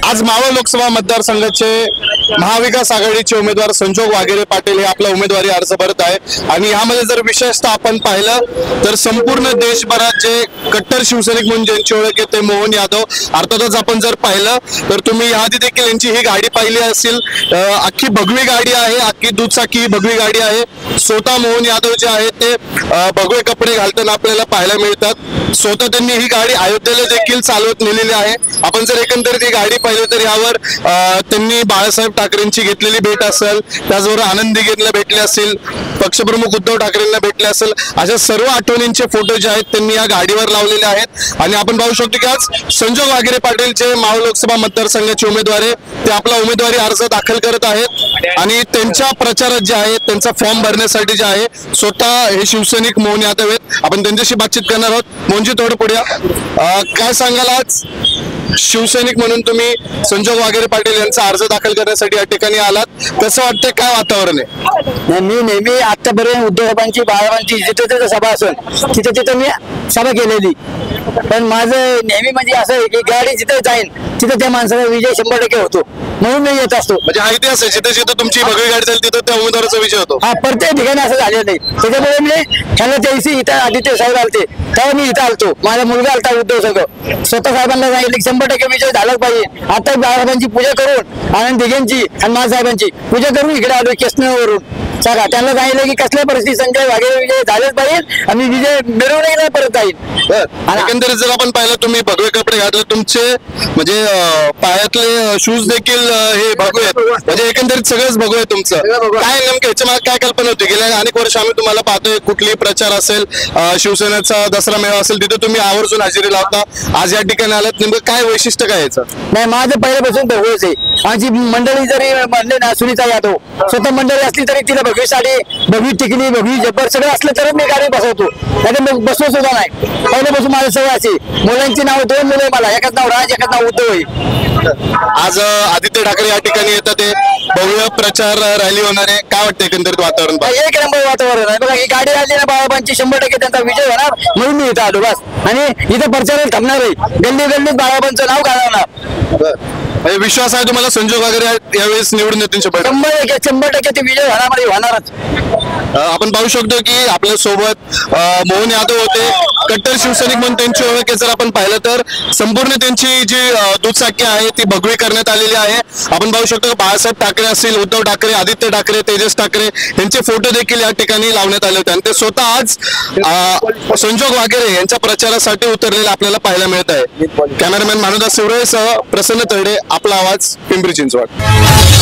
आज मावळ लोकसभा मतदारसंघाचे महाविकास आघाडीचे उमेदवार संजोग वाघेरे पाटील हे आपला उमेदवारी अर्ज भरत आहे आणि यामध्ये जर विशेषतः आपण पाहिलं तर संपूर्ण देशभरात जे कट्टर शिवसैनिक म्हणून ज्यांची ओळख आहे ते मोहन यादव। अर्थातच आपण जर पाहिलं तर तुम्ही याआधी देखील यांची ही गाडी पाहिली असेल, अख्खी भगवी गाडी आहे, अख्खी दुचाकी भगवी गाडी आहे। स्वतः मोहन यादव जे आहेत ते भगवे कपडे घालताना आपल्याला पाहायला मिळतात। स्वतः त्यांनी ही गाडी अयोध्येला देखील चालवत नेलेली आहे। आपण जर एकंदरीत ही गाडी पाहिली तर यावर त्यांनी बाळासाहेब ठाकरेंची घेतलेली भेट असेल, त्याचबरोबर आनंद दिघेंना भेटले असतील, पक्षप्रमुख उद्धव ठाकरेंना भेटले असेल, अशा सर्व आठवणींचे फोटो जे आहेत त्यांनी या गाडीवर लावलेले आहेत। आणि आपण पाहू शकतो की आज संजोग वाघेरे पाटील जे मावळ लोकसभा मतदारसंघाचे उमेदवार आहे ते आपला उमेदवारी अर्ज दाखल करत आहेत आणि त्यांच्या प्रचारात जे आहे त्यांचा फॉर्म भरण्यासाठी जे आहे स्वतः हे शिवसैनिक मोहन यादव आहेत। आपण त्यांच्याशी बातचीत करणार आहोत। मोहनजी थोडं पुढे काय सांगाल, आज शिवसैनिक म्हणून तुम्ही संजोग वाघेरे पाटील यांचा अर्ज दाखल करण्यासाठी या ठिकाणी आलात, कसं वाटतंय, काय वातावरण आहे? मी नेहमी आतापर्यंत उद्धव साहेबांची बाळाबांची जिथे जिथे सभा असेल तिथे तिथे मी सभा केलेली, पण माझं नेहमी म्हणजे असं आहे की गाडी जिथे जाईन तिथे त्या माणसाचा विजय 100% होतो, म्हणून मी येत असतो। म्हणजे हा इतिहास आहे, जिथे जिथे तुमची भगवी गाडी जाईल तिथे त्या उमेदवाराचा विजय होतो। हा प्रत्येक ठिकाणी असं झालेलं नाही, त्याच्यामुळे मी ह्याला त्याशी इथं आदित्य साहेब आलते तेव्हा मी इथं आलतो, माझा मुलगा आलता उद्धव संघ, स्वतः साहेबांना सांगितलं 100% विजय झालाच पाहिजे। आता बाळासाहेबांची पूजा करून, आनंद दिघेंची आणि माझासाहेबांची पूजा करून इकडे आलो केसनवरून सांगा, त्यांना सांगितलं की कसल्या परिस्थिती संजय वाघेरे विजय झालेच पाहिजे आणि विजय मिरवूनही परत जाईल। आणि एकंदरीत जर आपण पाहिलं तुम्ही भगवे कपडे घातले, तुमचे म्हणजे पायातले शूज देखील हे भगवे आहेत, म्हणजे एकंदरीत सगळंच भगवे आहे तुमचं। काय नेमकं याच्या मागे काय कल्पना होती? गेल्या अनेक वर्ष आम्ही तुम्हाला पाहतोय, कुठलीही प्रचार असेल, शिवसेनेचा दसरा मेळा असेल, तिथे तुम्ही आवर्जून हजेरी लावता, आज या ठिकाणी आलात, नेमकं काय वैशिष्ट्य काय याचं? नाही, माझं पहिल्यापासून भगवेच आहे। माझी मंडळी जरी म्हणले ना, सुनीता यादव स्वतः मंडळी असली तरी तिला भगवी साडी, भगवी टिकली, भगवी जब्बर सगळं असलं तरच मी गाडी बसवतो, नाही तर बसलो सुद्धा नाही। पहिल्यापासून माझं सवय अशी, मुलांची नाव 2 मुलं आहे मला, एकाच नाव राज, एकाच नाव उद्धव आहे। आज आदित्य ठाकरे या ठिकाणी येतात, ते भव्य प्रचार रॅली होणार आहे, काय वाटतं एकंदरीत वातावरण? एक नंबर वातावरण आहे बघा, ही गाडी आली ना बाळाबांची 100% त्यांचा विजय होणार, म्हणून मी इथं आलो बस। आणि इथं प्रचार थांबणार आहे, गल्ली गल्लीत बाळाबांचं नाव गाजवणार। विश्वास आहे तुम्हाला संजोग वगैरे यावेळेस निवडून येतील? 100% ते विजय होणारच। आपण पाहू शकतो की आपल्या सोबत मोहन यादव होते, कट्टर शिवसैनिक म्हणून त्यांची ओळख जर आपण पाहिलं तर संपूर्ण त्यांची जी दुचाकी आहे ती भगवी करण्यात आलेली आहे। आपण पाहू शकतो बाळासाहेब ठाकरे असतील, उद्धव ठाकरे, आदित्य ठाकरे, तेजस ठाकरे यांचे फोटो देखील या ठिकाणी लावण्यात आले होते आणि ते स्वतः आज संजोग वाघेरे यांच्या प्रचारासाठी उतरलेले आपल्याला पाहायला मिळत आहे। कॅमेरामॅन मानुदास शिवरेसह प्रसन्न तरडे, आपला आवाज, पिंपरी चिंचवड।